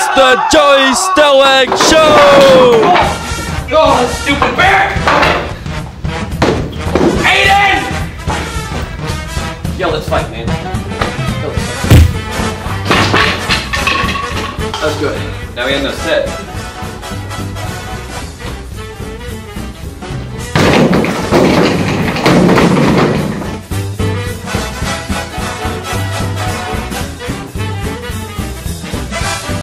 It's the Joey Stellwag Show! Oh, stupid bear! Aiden! Yo, let's fight, man. Yo, let's fight. That was good. Now we have no set.